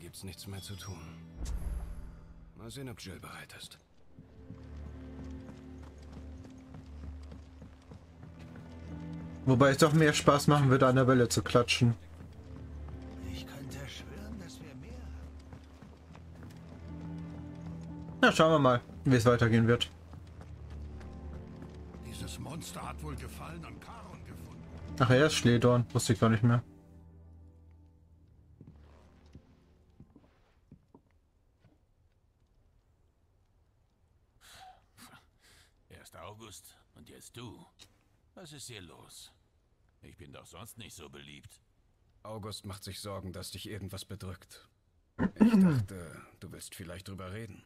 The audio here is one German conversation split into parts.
gibt's nichts mehr zu tun. Mal sehen, ob Jill bereit ist. Wobei es doch mehr Spaß machen würde, an der Welle zu klatschen. Ich könnte schwören, dass wir mehr haben. Na, schauen wir mal, wie es weitergehen wird. Dieses Monster hat wohl Gefallen an Charon gefunden. Ach, er ist Schledorn. Wusste ich gar nicht mehr. 1. August und jetzt du. Was ist hier los? Ich bin doch sonst nicht so beliebt. August macht sich Sorgen, dass dich irgendwas bedrückt. Ich dachte, du willst vielleicht drüber reden.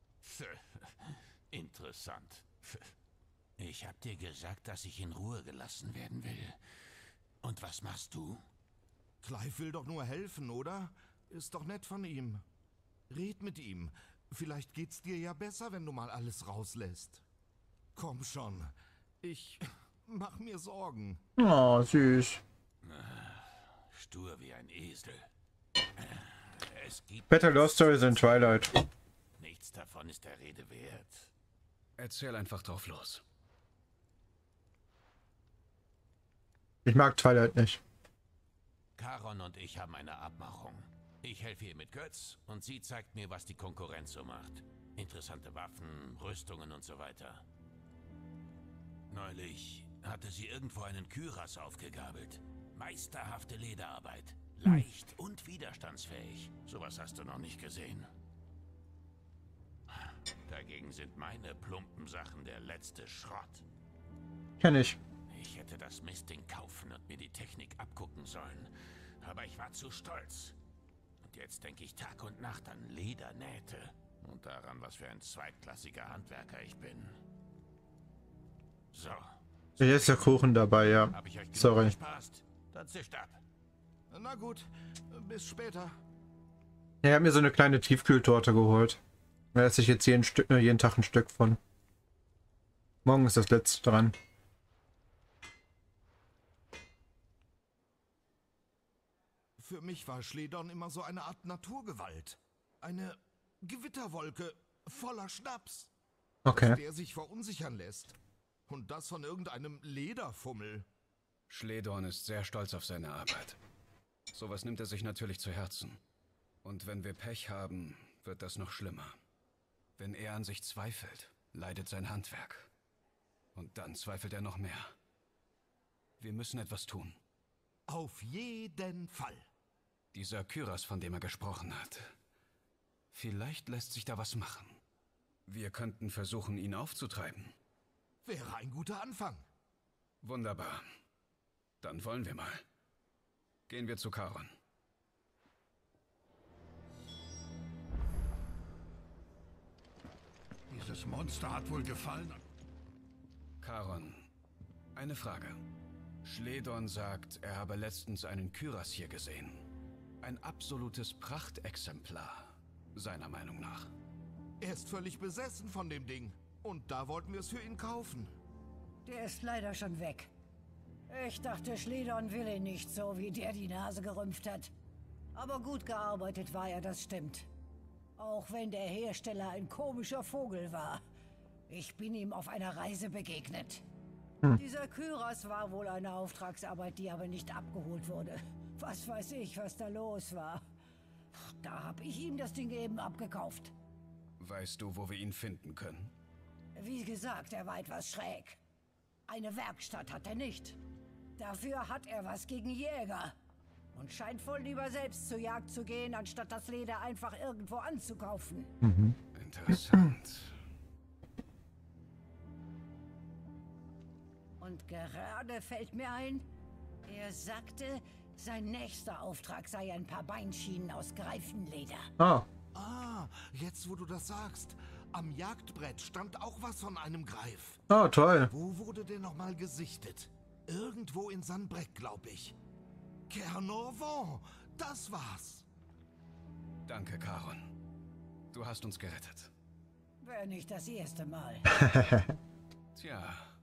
Interessant. Ich hab dir gesagt, dass ich in Ruhe gelassen werden will. Und was machst du? Clive will doch nur helfen, oder? Ist doch nett von ihm. Red mit ihm. Vielleicht geht's dir ja besser, wenn du mal alles rauslässt. Komm schon. Ich mach mir Sorgen. Oh, süß. Stur wie ein Esel. Es gibt Better Love Stories in Twilight. nichts davon ist der Rede wert. Erzähl einfach drauf los. Ich mag Twilight nicht. Charon und ich haben eine Abmachung. Ich helfe ihr mit Götz und sie zeigt mir, was die Konkurrenz so macht. Interessante Waffen, Rüstungen und so weiter. Neulich hatte sie irgendwo einen Kyras aufgegabelt. Meisterhafte Lederarbeit. Leicht und widerstandsfähig. Sowas hast du noch nicht gesehen. Dagegen sind meine plumpen Sachen der letzte Schrott. Kenn ich. Ich hätte das Mistding kaufen und mir die Technik abgucken sollen. Aber ich war zu stolz. Und jetzt denke ich Tag und Nacht an Ledernähte. Und daran, was für ein zweitklassiger Handwerker ich bin. So. Hier ist der Kuchen dabei, ja. Hab ich euch genug Sorry. gespaßt? Dann zischt ab. Na gut, bis später. Er hat mir so eine kleine Tiefkühltorte geholt. Da esse ich jetzt jeden Tag ein Stück von. Morgen ist das letzte dran. Für mich war Schledorn immer so eine Art Naturgewalt. Eine Gewitterwolke voller Schnaps. Okay. Der sich verunsichern lässt. Und das von irgendeinem Lederfummel. Schledorn ist sehr stolz auf seine Arbeit. Sowas nimmt er sich natürlich zu Herzen. Und wenn wir Pech haben, wird das noch schlimmer. Wenn er an sich zweifelt, leidet sein Handwerk. Und dann zweifelt er noch mehr. Wir müssen etwas tun. Auf jeden Fall. Dieser Kyras, von dem er gesprochen hat. Vielleicht lässt sich da was machen. Wir könnten versuchen, ihn aufzutreiben. Wäre ein guter Anfang. Wunderbar. Dann wollen wir mal. Gehen wir zu Charon. Dieses Monster hat wohl Gefallen. Charon, eine Frage. Schledorn sagt, er habe letztens einen Kyras hier gesehen. Ein absolutes Prachtexemplar, seiner Meinung nach. Er ist völlig besessen von dem Ding. Und da wollten wir es für ihn kaufen. Der ist leider schon weg. Ich dachte, Schledorn will ihn nicht, so wie der die Nase gerümpft hat. Aber gut gearbeitet war er, das stimmt. Auch wenn der Hersteller ein komischer Vogel war. Ich bin ihm auf einer Reise begegnet. Dieser Kyras war wohl eine Auftragsarbeit, die aber nicht abgeholt wurde. Was weiß ich, was da los war. Da habe ich ihm das Ding eben abgekauft. Weißt du, wo wir ihn finden können? Wie gesagt, er war etwas schräg. Eine Werkstatt hat er nicht. Dafür hat er was gegen Jäger. Und scheint wohl lieber selbst zur Jagd zu gehen, anstatt das Leder einfach irgendwo anzukaufen. Interessant. Und gerade fällt mir ein, er sagte, sein nächster Auftrag sei ein paar Beinschienen aus Greifenleder. Ah, Ah, jetzt wo du das sagst. Am Jagdbrett stand auch was von einem Greif. oh, toll. Wo wurde der nochmal gesichtet? Irgendwo in Sanbreck, glaube ich. Kernorvon, das war's. Danke, Charon. Du hast uns gerettet. Wäre nicht das erste Mal. Tja.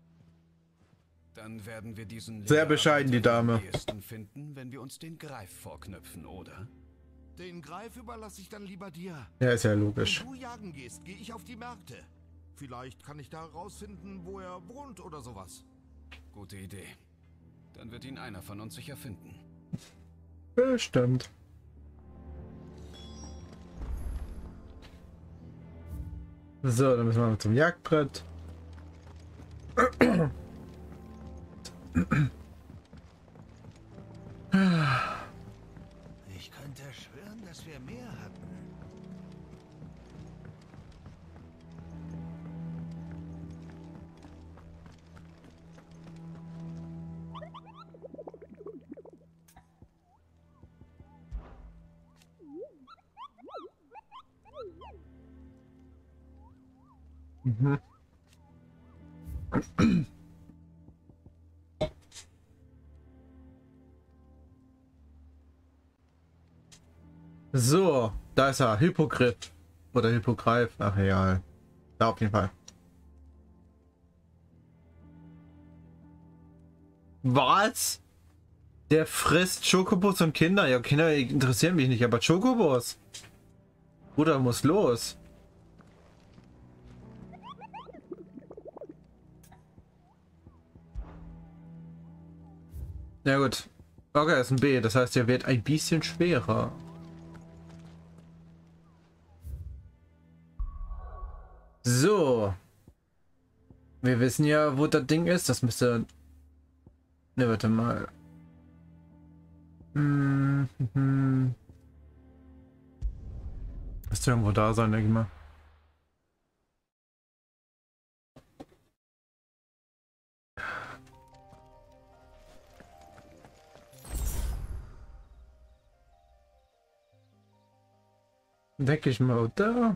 Dann werden wir diesen Sehr bescheiden, die Dame. am ehesten finden, wenn wir uns den Greif vorknöpfen, oder? Den Greif überlasse ich dann lieber dir. Ja, ist ja logisch. Wenn du jagen gehst, gehe ich auf die Märkte. Vielleicht kann ich da herausfinden, wo er wohnt oder sowas. Gute Idee. Dann wird ihn einer von uns sicher finden. Bestimmt. So, dann müssen wir mal zum Jagdbrett. Ich könnte schwören, dass wir mehr hatten. Mhm. So, da ist er. Hippogriff. Oder Hippogreif. Ach ja. Da auf jeden Fall. Was? Der frisst Chocobos und Kinder. Ja, Kinder interessieren mich nicht, aber Chocobos. Bruder, muss los. Ja gut. Okay, ist ein B. Das heißt, er wird ein bisschen schwerer. So. Wir wissen ja, wo das Ding ist. Das müsste... Ne, warte mal. Müsste irgendwo da sein, denke ich mal. Denke ich mal, da.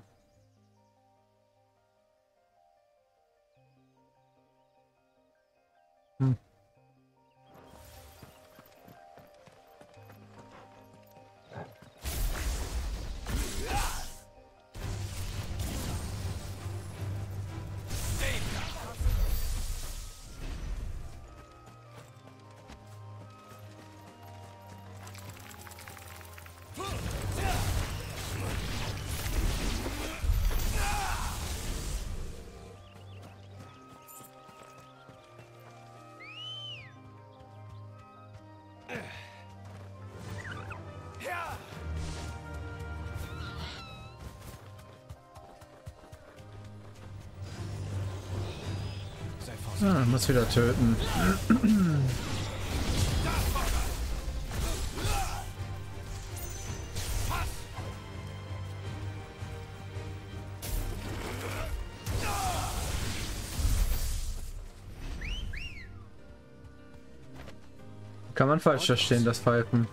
Ah, muss wieder töten. Kann man falsch verstehen, das Pfeifen.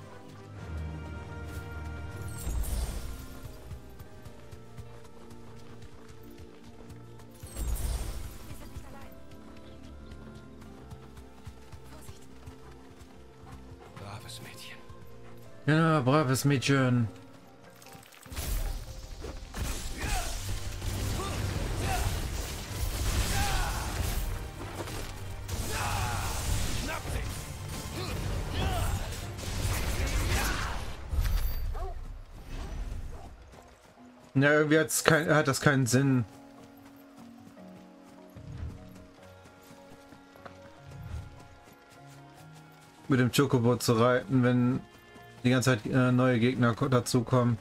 Braves Mädchen. Ja, braves Mädchen. Ja, irgendwie hat das keinen Sinn. Mit dem Chocobo zu reiten, wenn die ganze Zeit neue Gegner dazukommen.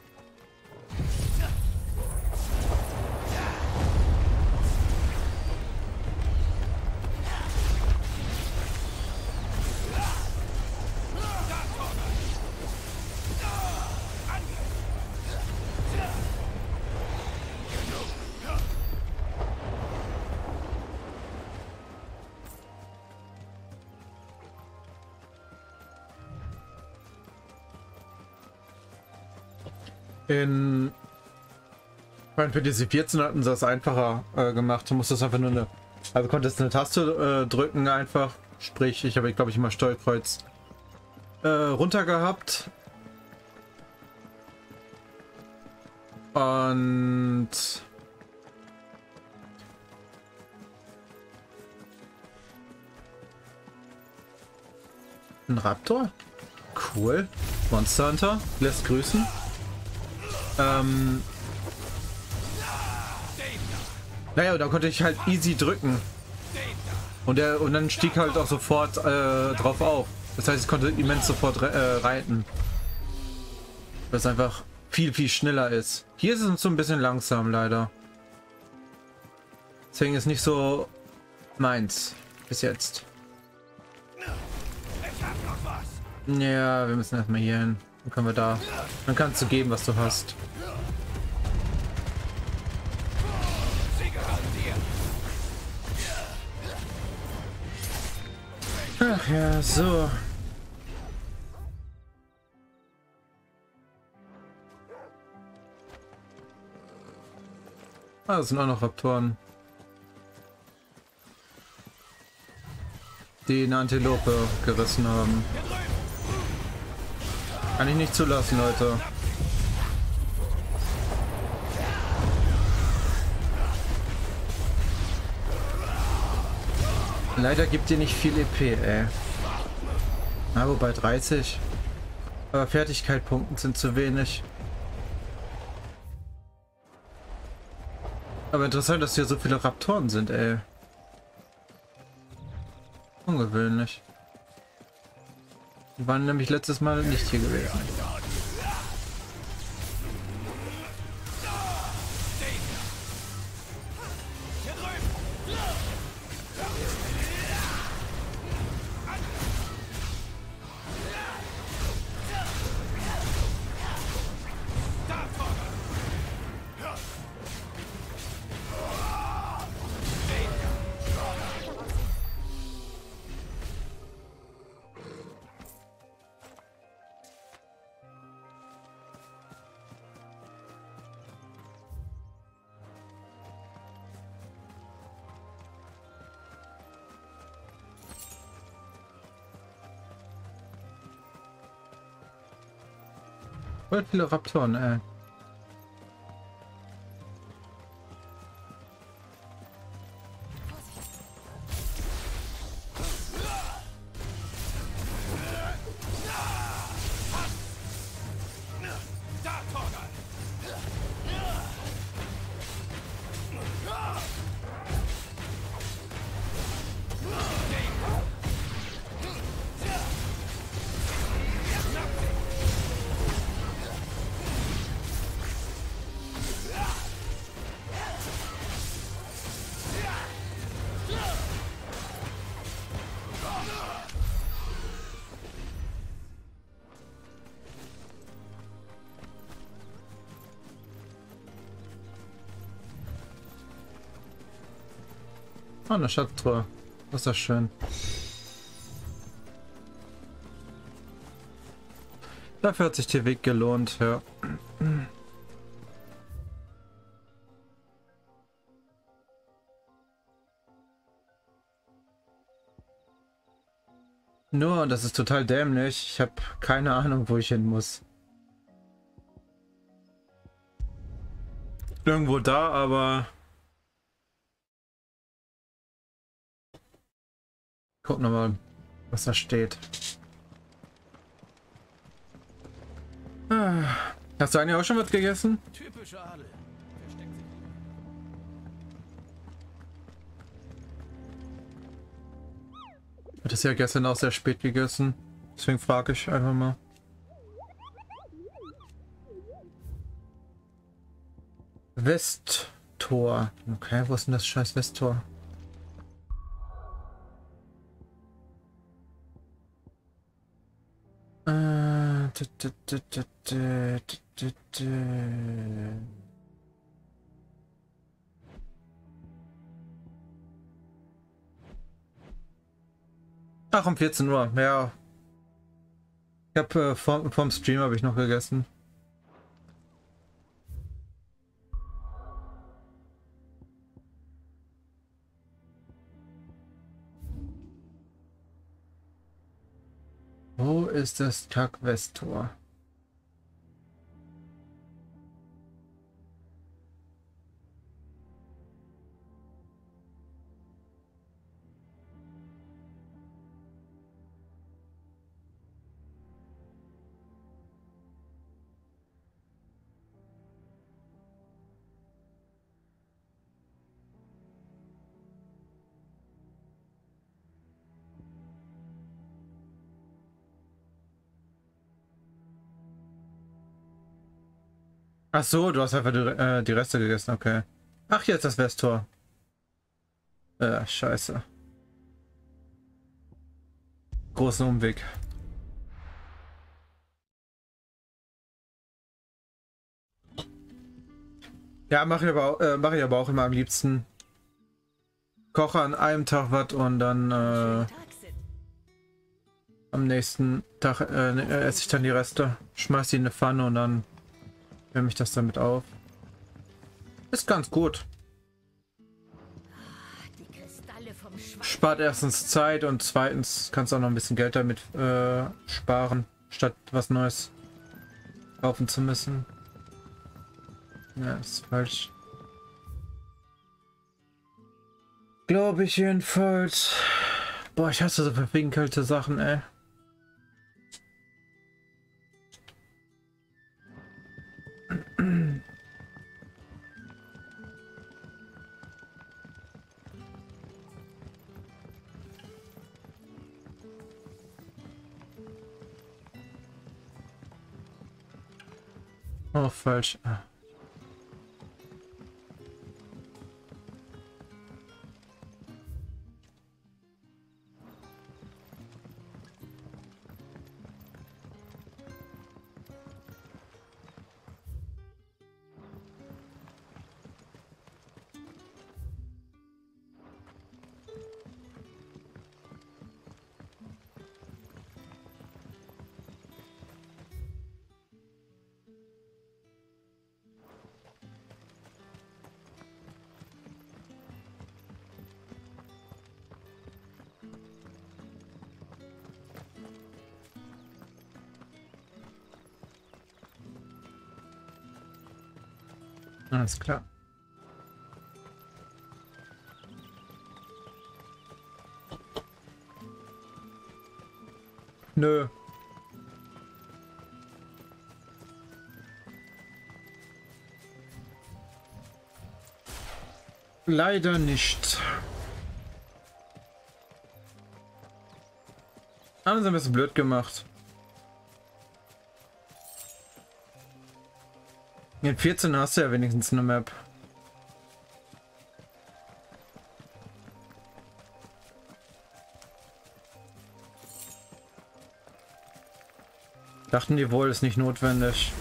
In Final Fantasy 14 hatten sie das einfacher gemacht. Du musstest einfach nur eine, also konntest eine Taste drücken einfach. Sprich, ich habe, glaube ich, immer Steuerkreuz runter gehabt. Und ein Raptor? Cool. Monster Hunter lässt grüßen. Naja, da konnte ich halt easy drücken. Und dann stieg halt auch sofort drauf auf. Das heißt, ich konnte immens sofort reiten. Was einfach viel, viel schneller ist. Hier ist es so ein bisschen langsam, leider. Deswegen ist nicht so meins bis jetzt. Ja, wir müssen erstmal hier hin. Dann können wir da. Dann kannst du geben, was du hast. Ach ja, so. Ah, das sind auch noch Raptoren. Die eine Antilope gerissen haben. Kann ich nicht zulassen, Leute. Leider gibt ihr nicht viel EP, ey. Na, wobei 30. Aber Fertigkeitspunkten sind zu wenig. Aber interessant, dass hier so viele Raptoren sind, ey. Ungewöhnlich. Die waren nämlich letztes Mal nicht hier gewesen. Voll viele Raptoren, ey. Oh, eine Schatztruhe. Das ist das schön. Dafür hat sich der Weg gelohnt, ja. Nur, das ist total dämlich. Ich habe keine Ahnung, wo ich hin muss. Irgendwo da, aber... Guck nochmal, was da steht. Ah. Hast du eigentlich auch schon was gegessen? Typischer Adel. Versteckt sich. Hat es ja gestern auch sehr spät gegessen. Deswegen frage ich einfach mal. Westtor. Okay, wo ist denn das scheiß Westtor? Ach, um 14 Uhr, ja. Ich habe vom Stream habe ich noch gegessen. Wo ist das Tag-West-Tor? Ach so, du hast einfach die Reste gegessen, okay. Ach, jetzt das Westtor. Scheiße. Großen Umweg. Ja, mach ich aber auch immer am liebsten. Koche an einem Tag was und dann am nächsten Tag esse ich dann die Reste. Schmeiß die in eine Pfanne und dann wärme ich das damit auf. Ist ganz gut. Spart erstens Zeit und zweitens kannst du auch noch ein bisschen Geld damit sparen, statt was Neues kaufen zu müssen. Ja, ist falsch. Glaube ich jedenfalls. Boah, ich hasse so verwinkelte Sachen, ey. Oh, falsch. Alles klar. Nö. Leider nicht. Haben sie ein bisschen blöd gemacht. In 14 hast du ja wenigstens eine Map. Dachten die wohl, ist nicht notwendig.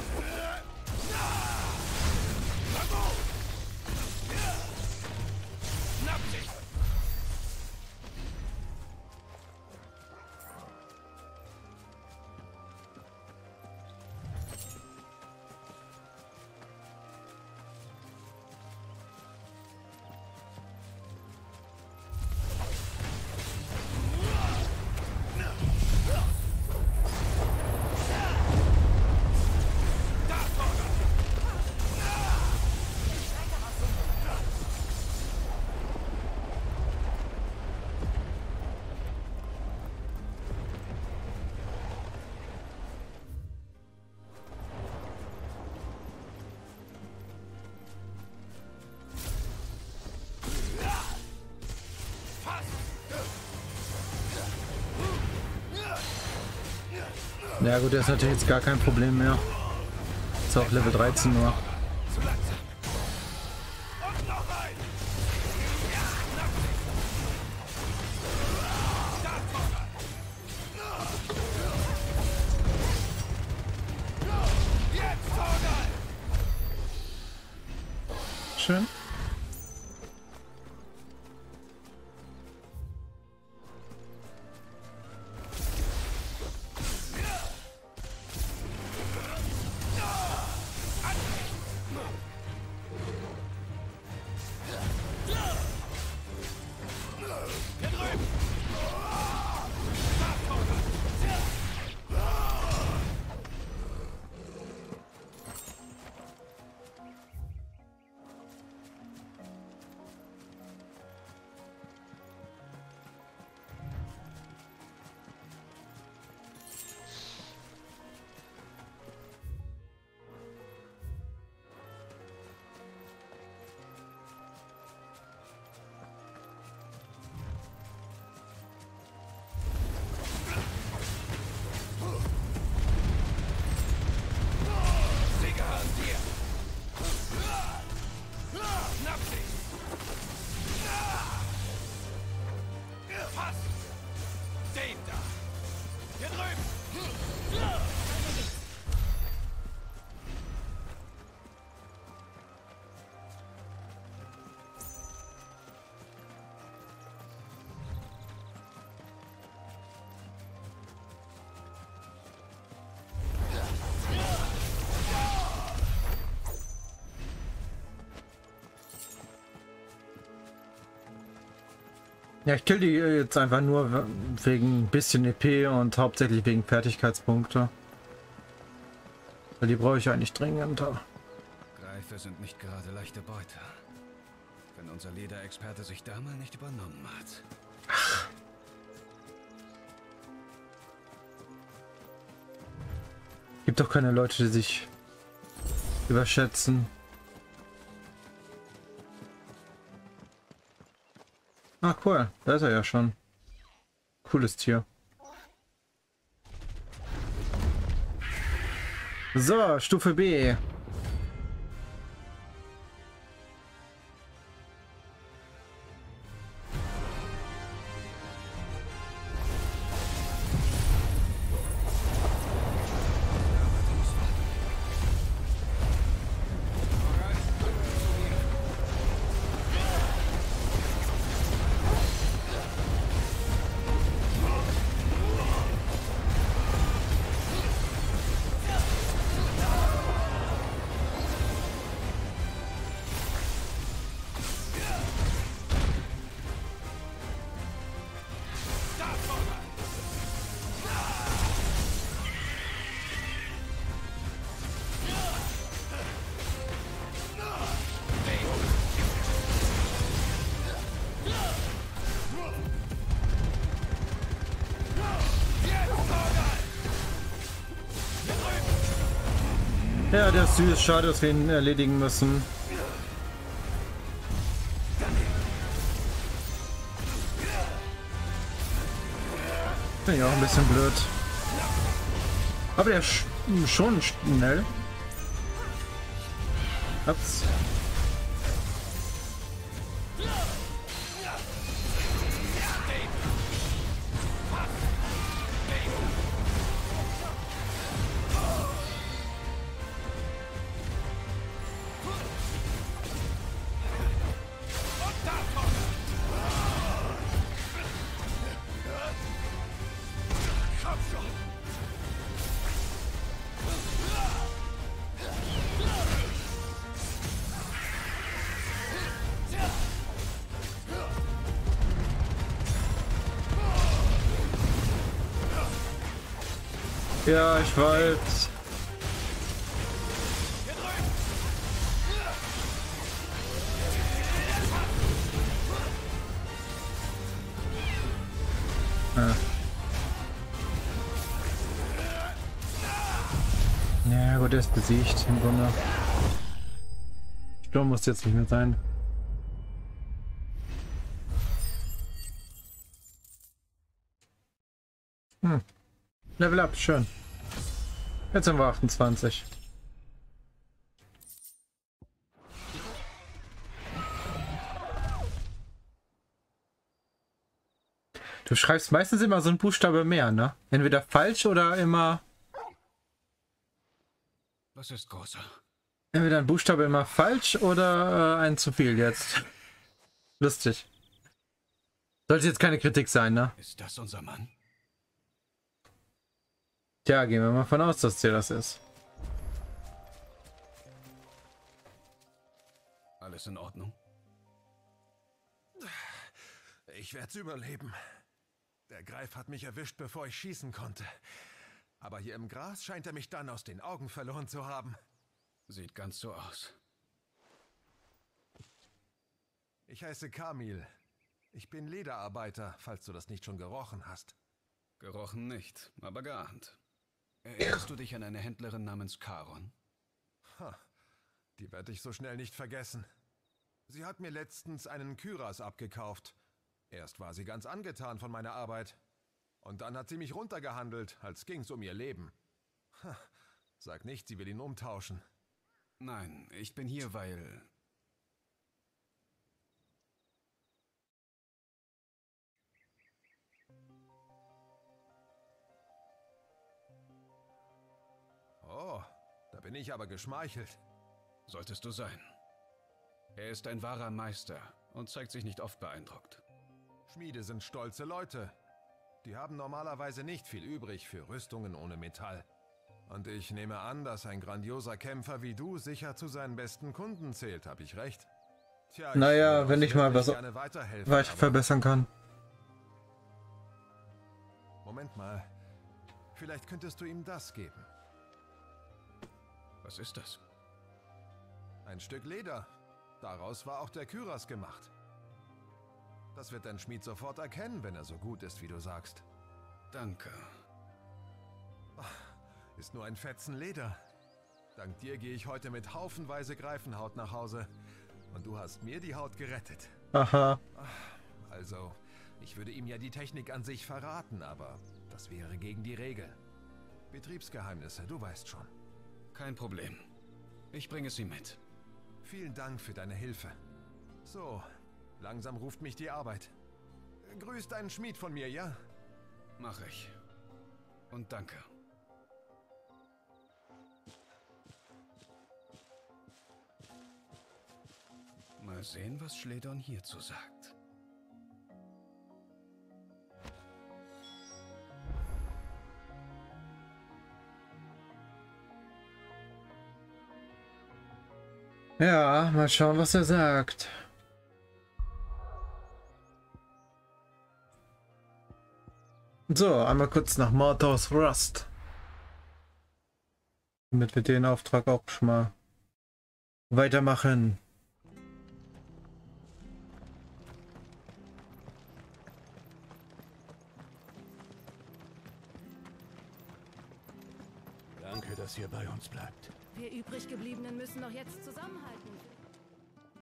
Ja gut, das ist natürlich jetzt gar kein Problem mehr. Ist auch Level 13 nur. Schön. Ja, ich kill die jetzt einfach nur wegen ein bisschen EP und hauptsächlich wegen Fertigkeitspunkte. Weil die brauche ich eigentlich dringender. Greife sind nicht gerade leichte Beute. Wenn unser Lederexperte sich da mal nicht übernommen hat. Gibt doch keine Leute, die sich überschätzen. Ah, cool. Da ist er ja schon. Cooles Tier. So, Stufe B. Ja, der ist süß. Schade, dass wir ihn erledigen müssen. Finde ich auch ein bisschen blöd. Aber der ist schon schnell. Ups. Ja, ich weiß. Ja gut, er ist besiegt im Grunde. Sturm muss jetzt nicht mehr sein. Level up, schön. Jetzt sind wir 28. Du schreibst meistens immer so einen Buchstabe mehr, ne? Entweder falsch oder immer... Was ist, Großer? Entweder ein Buchstabe immer falsch oder ein zu viel jetzt. Lustig. Sollte jetzt keine Kritik sein, ne? Ist das unser Mann? Tja, gehen wir mal von aus, dass der das ist. Alles in Ordnung? Ich werde es überleben. Der Greif hat mich erwischt, bevor ich schießen konnte. Aber hier im Gras scheint er mich dann aus den Augen verloren zu haben. Sieht ganz so aus. Ich heiße Kamil. Ich bin Lederarbeiter, falls du das nicht schon gerochen hast. Gerochen nicht, aber geahnt. Erinnerst du dich an eine Händlerin namens Charon? Ha, die werde ich so schnell nicht vergessen. Sie hat mir letztens einen Kyras abgekauft. Erst war sie ganz angetan von meiner Arbeit. Und dann hat sie mich runtergehandelt, als ging's um ihr Leben. Ha, sag nicht, sie will ihn umtauschen. Nein, ich bin hier, weil... Oh, da bin ich aber geschmeichelt. Solltest du sein. Er ist ein wahrer Meister und zeigt sich nicht oft beeindruckt. Schmiede sind stolze Leute. Die haben normalerweise nicht viel übrig für Rüstungen ohne Metall. Und ich nehme an, dass ein grandioser Kämpfer wie du sicher zu seinen besten Kunden zählt. Hab ich recht? Tja, naja, wenn ich mal was weiter verbessern kann. Moment mal. Vielleicht könntest du ihm das geben. Was ist das? Ein Stück Leder. Daraus war auch der Kyras gemacht. Das wird dein Schmied sofort erkennen, wenn er so gut ist, wie du sagst. Danke. Ist nur ein Fetzen Leder. Dank dir gehe ich heute mit haufenweise Greifenhaut nach Hause. Und du hast mir die Haut gerettet. Aha. Also, ich würde ihm ja die Technik an sich verraten, aber das wäre gegen die Regel. Betriebsgeheimnisse, du weißt schon. Kein Problem. Ich bringe es ihm mit. Vielen Dank für deine Hilfe. So, langsam ruft mich die Arbeit. Grüß deinen Schmied von mir, ja? Mach ich. Und danke. Mal sehen, was Schledorn hierzu sagt. Ja, mal schauen, was er sagt. So, einmal kurz nach Mordor's Rust. Damit wir den Auftrag auch schon mal weitermachen. Danke, dass ihr bei uns bleibt. Wir Übriggebliebenen müssen doch jetzt zusammenhalten.